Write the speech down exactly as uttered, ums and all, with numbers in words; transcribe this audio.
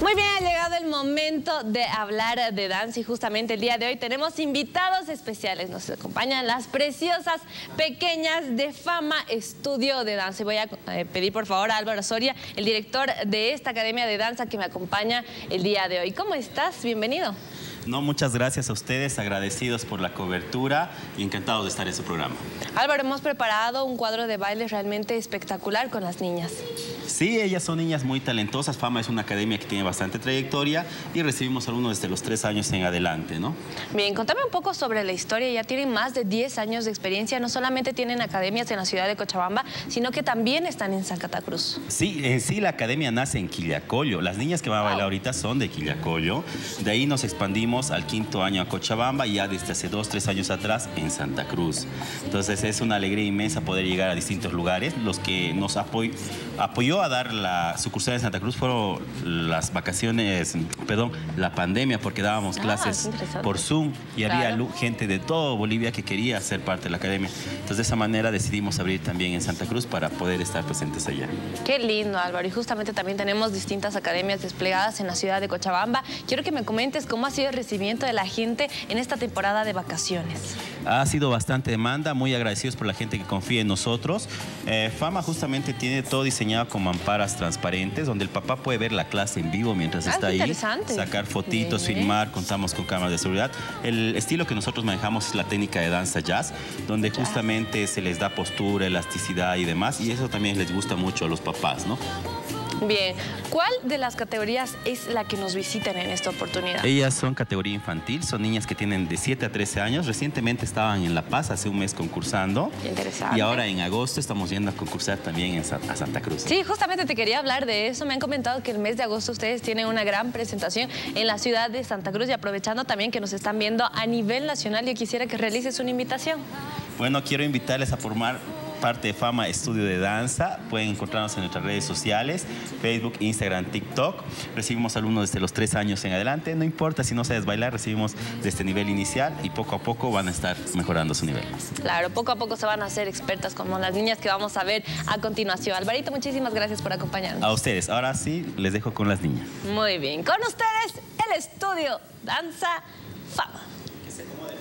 Muy bien, ha llegado el momento de hablar de danza y justamente el día de hoy tenemos invitados especiales. Nos acompañan las preciosas pequeñas de Fama Estudio de Danza. Y voy a eh, pedir por favor a Álvaro Soria, el director de esta academia de danza, que me acompaña el día de hoy. ¿Cómo estás? Bienvenido. No, muchas gracias a ustedes, agradecidos por la cobertura y encantados de estar en su programa. Álvaro, hemos preparado un cuadro de baile realmente espectacular con las niñas. Sí, ellas son niñas muy talentosas. Fama es una academia que tiene bastante trayectoria y recibimos alumnos desde los tres años en adelante, ¿no? Bien, contame un poco sobre la historia. Ya tienen más de diez años de experiencia. No solamente tienen academias en la ciudad de Cochabamba, sino que también están en Santa Cruz. Sí, en sí la academia nace en Quillacollo. Las niñas que van a bailar ahorita son de Quillacollo. De ahí nos expandimos al quinto año a Cochabamba y ya desde hace dos, tres años atrás en Santa Cruz. Entonces es una alegría inmensa poder llegar a distintos lugares. Los que nos apoy apoyó a dar la sucursal en Santa Cruz fueron las vacaciones, perdón, la pandemia, porque dábamos ah, clases por Zoom y claro. había gente de todo Bolivia que quería ser parte de la academia. Entonces de esa manera decidimos abrir también en Santa Cruz para poder estar presentes allá. Qué lindo, Álvaro. Y justamente también tenemos distintas academias desplegadas en la ciudad de Cochabamba. Quiero que me comentes cómo ha sido el recibimiento de la gente en esta temporada de vacaciones. Ha sido bastante demanda, muy agradecidos por la gente que confía en nosotros. Eh, Fama justamente tiene todo diseñado con mamparas transparentes, donde el papá puede ver la clase en vivo mientras ah, está ahí, interesante. sacar fotitos, Bien. filmar, contamos con cámaras de seguridad. El estilo que nosotros manejamos es la técnica de danza jazz, donde jazz. justamente se les da postura, elasticidad y demás, y eso también les gusta mucho a los papás, ¿no? Bien, ¿cuál de las categorías es la que nos visitan en esta oportunidad? Ellas son categoría infantil, son niñas que tienen de siete a trece años. Recientemente estaban en La Paz hace un mes concursando. Interesante. Y ahora en agosto estamos yendo a concursar también en Sa a Santa Cruz. Sí, justamente te quería hablar de eso. Me han comentado que el mes de agosto ustedes tienen una gran presentación en la ciudad de Santa Cruz y aprovechando también que nos están viendo a nivel nacional, yo quisiera que realices una invitación. Bueno, quiero invitarles a formar parte de Fama Estudio de Danza. Pueden encontrarnos en nuestras redes sociales, Facebook, Instagram, TikTok. Recibimos alumnos desde los tres años en adelante. No importa si no sabes bailar, recibimos desde nivel inicial y poco a poco van a estar mejorando su nivel. Claro, poco a poco se van a hacer expertas como las niñas que vamos a ver a continuación. Alvarito, muchísimas gracias por acompañarnos. A ustedes. Ahora sí, les dejo con las niñas. Muy bien. Con ustedes, el Estudio Danza Fama.